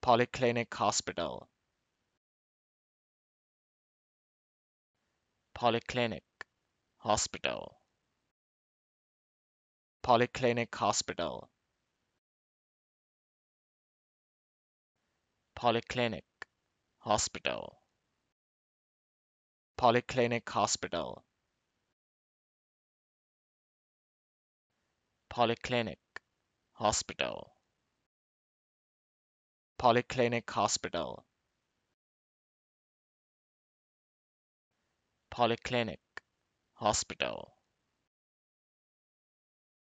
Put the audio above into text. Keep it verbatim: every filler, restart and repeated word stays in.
Polyclinic Hospital. Polyclinic Hospital. Polyclinic Hospital. Polyclinic Hospital. Polyclinic Hospital. Polyclinic Hospital. Polyclinic Hospital. Polyclinic Hospital.